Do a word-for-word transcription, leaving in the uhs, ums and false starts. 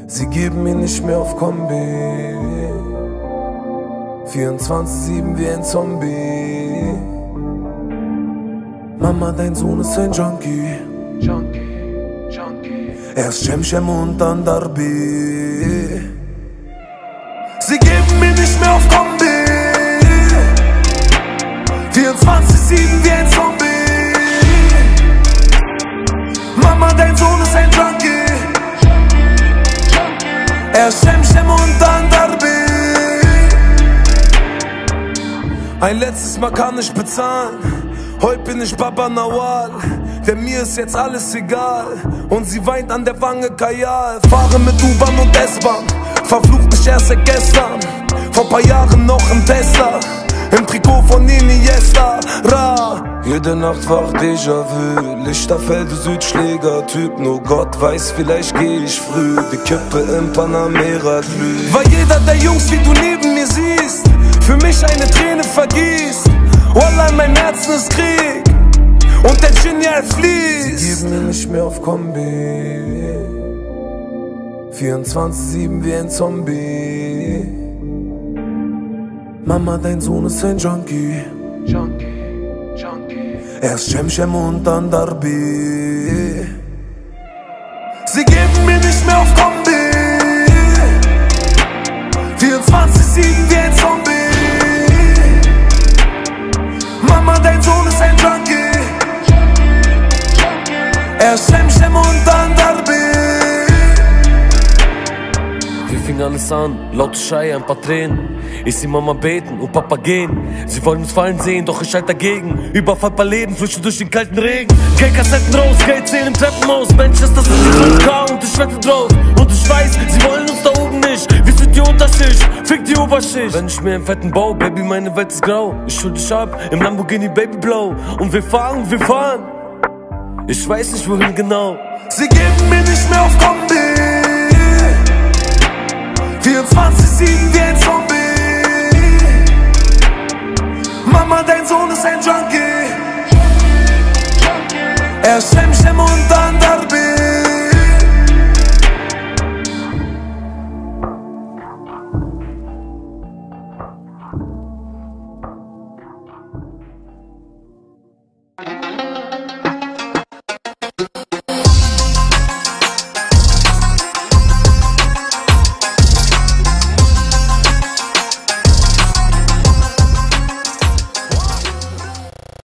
Sie geben mir nicht mehr auf Kombi, vierundzwanzig sieben wie ein Zombie. Mama, dein Sohn ist ein Junkie, Junkie, Junkie. Erst Shem Shem und dann Darbi. Sie geben mir nicht mehr auf Kombi, vierundzwanzig sieben wie ein Zombie. Mama, dein Sohn ist ein Junkie. Erst Shem Shem und dann Darbi. Ein letztes Mal kann ich bezahlen. Heute bin ich Baba Nawal, denn mir ist jetzt alles egal. Und sie weint an der Wange Kajal. Fahre mit U-Bahn und S-Bahn, verflucht mich erst seit gestern. Vor paar Jahren noch im Tesla, im Trikot von Iniesta. Ra. Jede Nacht wach Déjà-vu, Lichterfelde, Südschläger-Typ. Nur Gott weiß, vielleicht geh ich früh, die Kippe im Panamera glüht. Weil jeder der Jungs, wie du neben mir siehst, für mich eine Träne vergießt. Wallah, mein Herzen ist Krieg und der Genial fließt. Sie geben mir nicht mehr auf Kombi, vierundzwanzig sieben wie ein Zombie. Mama, dein Sohn ist ein Junkie, Junkie, Junkie. Erst Shem Shem und dann Darbi. Sie geben mir nicht mehr auf Kombi, vierundzwanzig sieben wie ein Zombie. Mama, dein Sohn ist ein Junkie. Erst Shem Shem und dann Darbi. Wie fing alles an? Laute Schreie, ein paar Tränen. Ich seh Mama beten und Papa gehen. Sie wollen uns fallen sehen, doch ich halt dagegen. Überfall paar Leben, flüchte durch den kalten Regen. Geldkassetten raus, Geld zählen im Treppenhaus. Mensch, das ist die fünf K und ich wette drauf. Und ich weiß, sie wollen uns da oben nicht. Wir sind die Unterschicht, fick die Oberschicht. Wenn ich mir einen fetten Bau, Baby, meine Welt ist grau. Ich schuld dich ab, im Lamborghini Babyblau. Und wir fahren, wir fahren. Ich weiß nicht wohin genau. Sie geben mir nicht mehr auf Kombi, vierundzwanzig sieben wie ein Zombie. Mama, dein Sohn ist ein Junkie. Erst Shem Shem und dann Darbi.